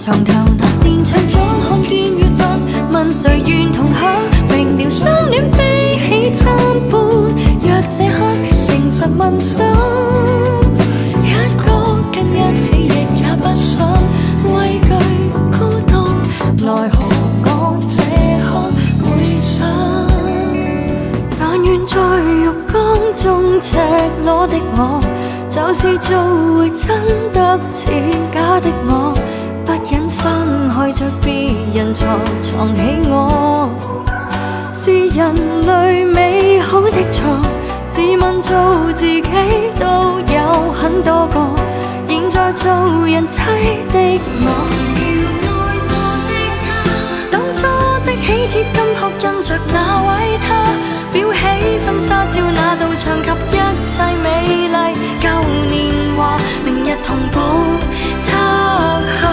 床頭那扇窗總看見月亮，問誰願同享？明了相戀悲喜參半，若這刻誠實問心，一個跟一起亦也不想畏懼孤獨，奈何我這刻會想，但願在浴缸中赤裸的我，就是做回真得似假的我，不忍傷害着別人才藏起我，是人類美好的錯，自問做自己都有很多個，現在做人妻的我，當初的喜帖金箔印着那位他，裱起婚紗照那道牆及一切美麗舊年華，明日同步拆下。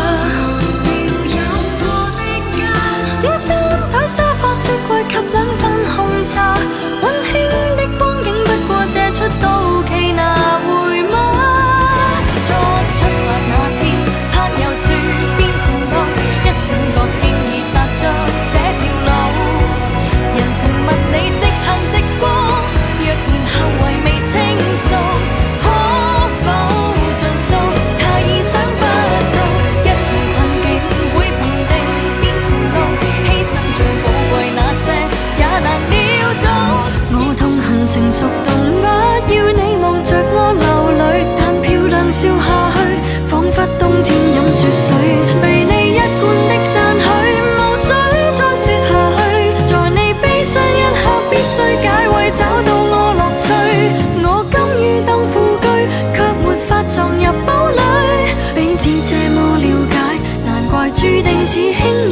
小餐台、沙發、雪櫃及兩份紅茶，溫馨的光景不過借出到期拿回嗎？初出發那天，攀有樹變成路，一醒覺經已殺着這條路，人情物理即行即過，若然後遺未清數，可否盡數？太意想不到，一切困境會平定變成路，犧牲最寶貴那些也難料到。我痛恨成熟動物，要你望着我流淚，但漂亮笑下去，彷彿冬天飲雪水，被你一貫的讚許，無需再說下去，在你悲傷一刻必須解圍，找到我樂趣。我甘於當副居，卻沒法撞入堡壘，彼此這麼了解，難怪注定似兄